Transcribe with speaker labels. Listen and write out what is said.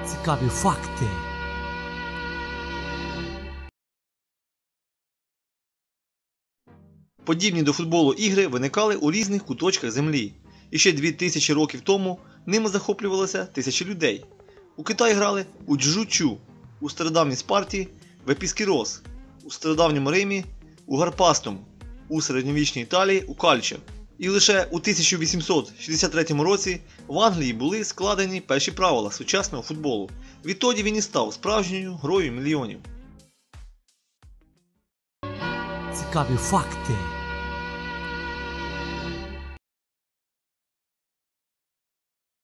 Speaker 1: Цікаві факти.
Speaker 2: Подібні до футболу ігри виникали у різних куточках землі. І ще 2000 років тому ними захоплювалися тисячі людей. У Китаї грали у джучу, у стародавній Спарті в епіскірос, у стародавньому Римі у гарпастум, у середньовічній Італії у кальчо. І лише у 1863 році в Англії були складені перші правила сучасного футболу. Відтоді він і став справжньою грою мільйонів.
Speaker 1: Цікаві факти.